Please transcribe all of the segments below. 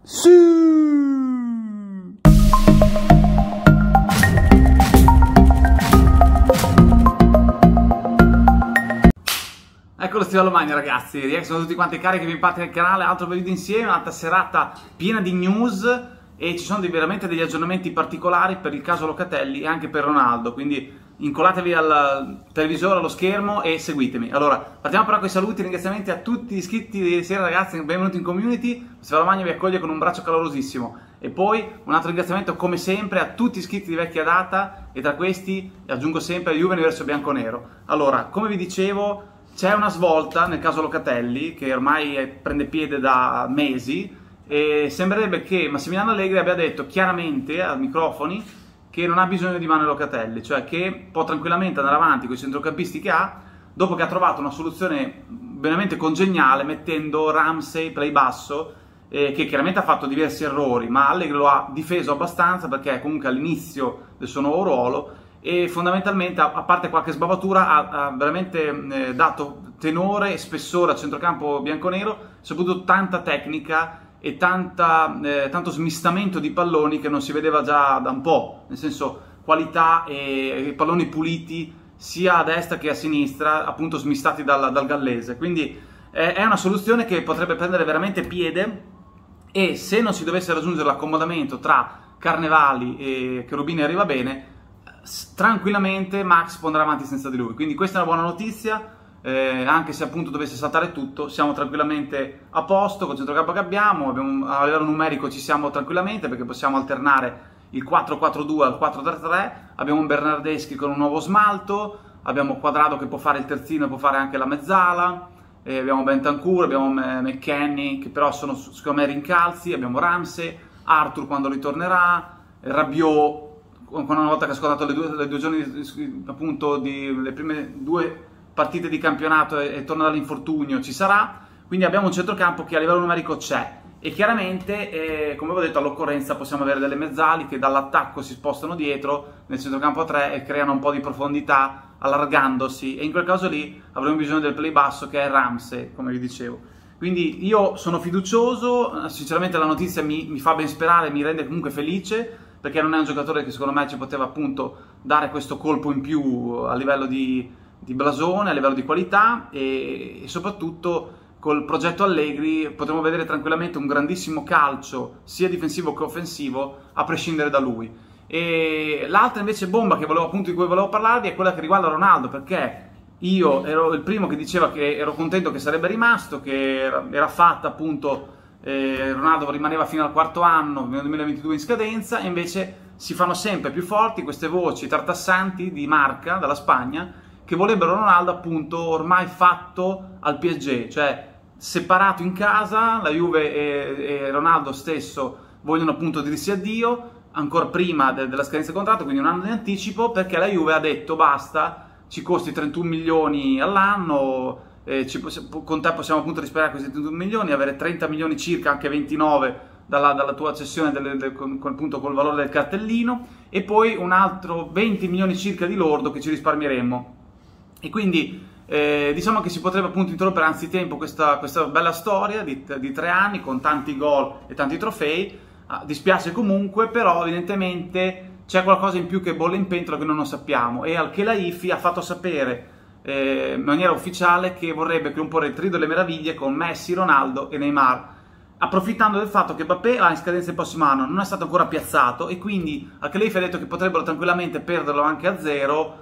Sì! Eccolo Stivalo Magno ragazzi, sono tutti quanti carichi, vi parte nel canale, altro video insieme, un'altra serata piena di news e ci sono veramente degli aggiornamenti particolari per il caso Locatelli e anche per Ronaldo, quindi incolatevi al televisore, allo schermo e seguitemi. Allora, partiamo però con i saluti e ringraziamenti a tutti gli iscritti di sera ragazzi, benvenuti in community, Stivalo Magno vi accoglie con un braccio calorosissimo. E poi un altro ringraziamento come sempre a tutti gli iscritti di vecchia data e tra questi aggiungo sempre Juve Universo Bianconero. Allora, come vi dicevo, c'è una svolta nel caso Locatelli che ormai prende piede da mesi e sembrerebbe che Massimiliano Allegri abbia detto chiaramente ai microfoni che non ha bisogno di Manuel Locatelli, cioè che può tranquillamente andare avanti con i centrocampisti che ha dopo che ha trovato una soluzione veramente congeniale mettendo Ramsey play basso che chiaramente ha fatto diversi errori, ma Allegri lo ha difeso abbastanza perché è comunque all'inizio del suo nuovo ruolo e fondamentalmente, a parte qualche sbavatura, ha veramente dato tenore e spessore al centrocampo bianconero, soprattutto tanta tecnica e tanto smistamento di palloni che non si vedeva già da un po', nel senso qualità e palloni puliti sia a destra che a sinistra, appunto smistati dal gallese, quindi è una soluzione che potrebbe prendere veramente piede e se non si dovesse raggiungere l'accomodamento tra Carnevali e Cherubini arriva bene, tranquillamente Max può andare avanti senza di lui, quindi questa è una buona notizia, anche se appunto dovesse saltare tutto siamo tranquillamente a posto col centrocampo che abbiamo, a livello numerico ci siamo tranquillamente perché possiamo alternare il 4-4-2 al 4-3-3, abbiamo un Bernardeschi con un nuovo smalto, abbiamo Quadrado che può fare il terzino e può fare anche la mezzala, abbiamo Bentancur, abbiamo McKennie che però sono secondo me rincalzi, abbiamo Ramsey, Arthur quando ritornerà, Rabiot una volta che ha scordato le due giorni appunto le prime due partite di campionato e torna dall'infortunio ci sarà, quindi abbiamo un centrocampo che a livello numerico c'è e chiaramente come avevo detto all'occorrenza possiamo avere delle mezzali che dall'attacco si spostano dietro nel centrocampo a 3 e creano un po' di profondità allargandosi e in quel caso lì avremo bisogno del play basso che è Ramsey, come vi dicevo. Quindi io sono fiducioso, sinceramente la notizia mi fa ben sperare, mi rende comunque felice perché non è un giocatore che secondo me ci poteva appunto dare questo colpo in più a livello di blasone, a livello di qualità e soprattutto col progetto Allegri potremo vedere tranquillamente un grandissimo calcio sia difensivo che offensivo a prescindere da lui. E l'altra invece bomba che appunto di cui volevo parlarvi è quella che riguarda Ronaldo, perché io ero il primo che diceva che ero contento che sarebbe rimasto, che era fatta appunto Ronaldo rimaneva fino al quarto anno nel 2022 in scadenza e invece si fanno sempre più forti queste voci tartassanti di Marca dalla Spagna che vorrebbero Ronaldo appunto ormai fatto al PSG, cioè separato in casa, la Juve e Ronaldo stesso vogliono appunto dirsi addio ancora prima della scadenza del contratto, quindi un anno in anticipo, perché la Juve ha detto basta, ci costi 31 milioni all'anno, con te possiamo appunto risparmiare questi 31 milioni, avere 30 milioni circa, anche 29 dalla tua cessione appunto col valore del cartellino e poi un altro 20 milioni circa di lordo che ci risparmieremmo e quindi diciamo che si potrebbe appunto interrompere anzitempo questa bella storia di 3 anni con tanti gol e tanti trofei. Dispiace comunque, però evidentemente c'è qualcosa in più che bolle in pentola che non lo sappiamo e Al-Khelaifi ha fatto sapere in maniera ufficiale che vorrebbe comporre il trio delle meraviglie con Messi, Ronaldo e Neymar, approfittando del fatto che Mbappé ha in scadenza il prossimo anno, non è stato ancora piazzato e quindi Al-Khelaifi ha detto che potrebbero tranquillamente perderlo anche a zero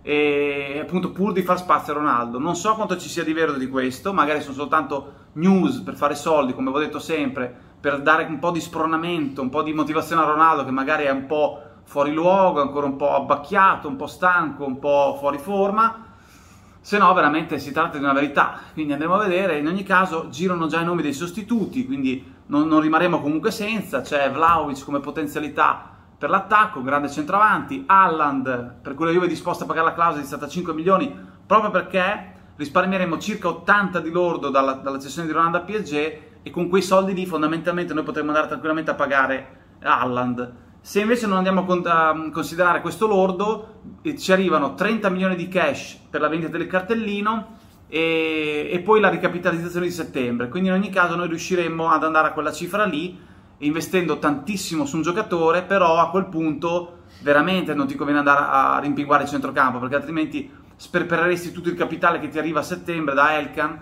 e appunto pur di far spazio a Ronaldo. Non so quanto ci sia di vero di questo, magari sono soltanto news per fare soldi, come avevo detto sempre, per dare un po' di spronamento, un po' di motivazione a Ronaldo che magari è un po' fuori luogo, ancora un po' abbacchiato, un po' stanco, un po' fuori forma, se no veramente si tratta di una verità, quindi andremo a vedere. In ogni caso girano già i nomi dei sostituti, quindi non rimarremo comunque senza, c'è Vlahovic come potenzialità per l'attacco, grande centravanti, Haaland, per cui la Juve è disposta a pagare la clausola di 75 milioni, proprio perché risparmieremo circa 80 di lordo dalla cessione di Ronaldo a PSG e con quei soldi lì fondamentalmente noi potremmo andare tranquillamente a pagare Haaland. Se invece non andiamo a considerare questo lordo, ci arrivano 30 milioni di cash per la vendita del cartellino e poi la ricapitalizzazione di settembre, quindi in ogni caso noi riusciremmo ad andare a quella cifra lì investendo tantissimo su un giocatore, però a quel punto veramente non ti conviene andare a rimpinguare il centrocampo, perché altrimenti sperpereresti tutto il capitale che ti arriva a settembre da Elkan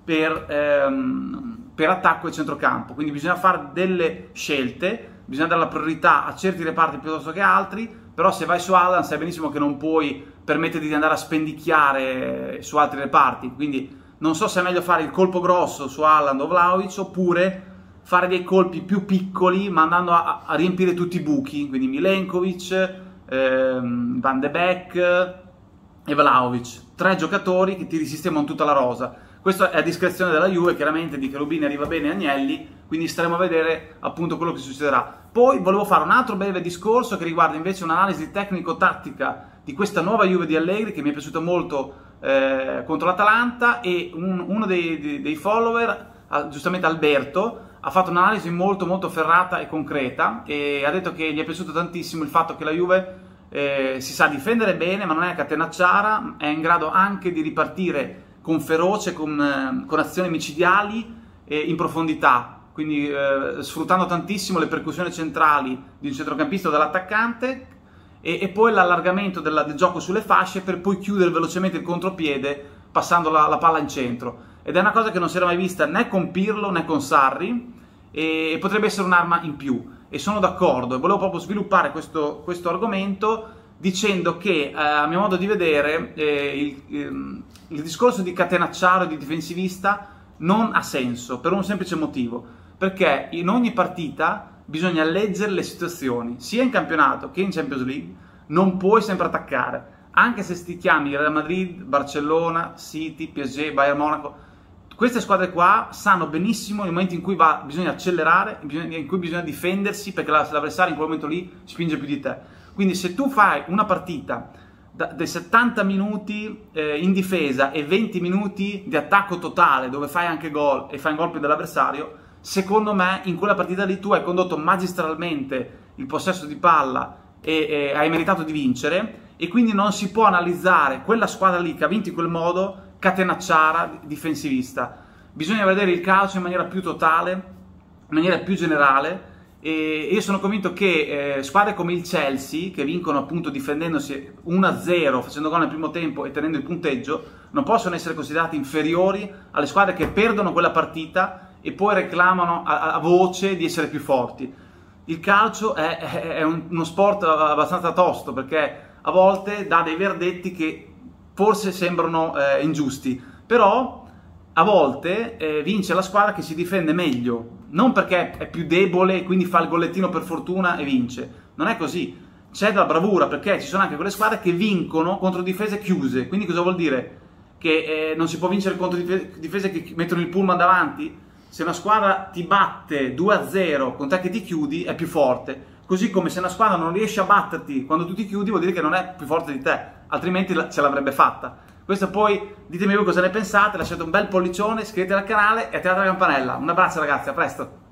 per attacco e centrocampo. Quindi bisogna fare delle scelte, bisogna dare la priorità a certi reparti piuttosto che a altri, però se vai su Haaland sai benissimo che non puoi permetterti di andare a spendicchiare su altri reparti, quindi non so se è meglio fare il colpo grosso su Haaland o Vlahovic, oppure fare dei colpi più piccoli ma andando a riempire tutti i buchi, quindi Milenkovic, Van de Beek e Vlahovic, 3 giocatori che ti risistemano tutta la rosa. Questo è a discrezione della Juve, chiaramente di Cherubini arriva bene Agnelli, quindi staremo a vedere appunto quello che succederà. Poi volevo fare un altro breve discorso che riguarda invece un'analisi tecnico-tattica di questa nuova Juve di Allegri, che mi è piaciuta molto contro l'Atalanta, e uno dei follower, giustamente Alberto, ha fatto un'analisi molto molto ferrata e concreta e ha detto che gli è piaciuto tantissimo il fatto che la Juve si sa difendere bene, ma non è catenacciara, è in grado anche di ripartire con feroce, con azioni micidiali in profondità, quindi sfruttando tantissimo le percussioni centrali di un centrocampista o dell'attaccante, e poi l'allargamento del gioco sulle fasce per poi chiudere velocemente il contropiede passando la palla in centro. Ed è una cosa che non si era mai vista né con Pirlo né con Sarri, e potrebbe essere un'arma in più, e sono d'accordo, e volevo proprio sviluppare questo argomento dicendo che a mio modo di vedere il discorso di catenacciaro e di difensivista non ha senso, per un semplice motivo, perché in ogni partita bisogna leggere le situazioni, sia in campionato che in Champions League. Non puoi sempre attaccare, anche se ti chiami Real Madrid, Barcellona, City, PSG, Bayern Monaco. Queste squadre qua sanno benissimo il momento in cui bisogna accelerare, in cui bisogna difendersi, perché l'avversario in quel momento lì spinge più di te. Quindi se tu fai una partita dei 70 minuti in difesa e 20 minuti di attacco totale, dove fai anche gol e fai un colpo dell'avversario, secondo me in quella partita lì tu hai condotto magistralmente il possesso di palla e hai meritato di vincere, e quindi non si può analizzare quella squadra lì che ha vinto in quel modo catenacciara, difensivista. Bisogna vedere il calcio in maniera più totale, in maniera più generale, e io sono convinto che squadre come il Chelsea, che vincono appunto difendendosi 1-0, facendo gol nel primo tempo e tenendo il punteggio, non possono essere considerate inferiori alle squadre che perdono quella partita e poi reclamano a voce di essere più forti. Il calcio è uno sport abbastanza tosto, perché a volte dà dei verdetti che forse sembrano ingiusti, però a volte vince la squadra che si difende meglio, non perché è più debole e quindi fa il gollettino per fortuna e vince. Non è così, c'è della bravura, perché ci sono anche quelle squadre che vincono contro difese chiuse. Quindi cosa vuol dire? Che non si può vincere contro difese che mettono il pullman davanti? Se una squadra ti batte 2-0 con te che ti chiudi, è più forte. Così come se una squadra non riesce a batterti quando tu ti chiudi, vuol dire che non è più forte di te, altrimenti ce l'avrebbe fatta. Questo poi, ditemi voi cosa ne pensate, lasciate un bel pollicione, iscrivetevi al canale e attivate la campanella. Un abbraccio ragazzi, a presto!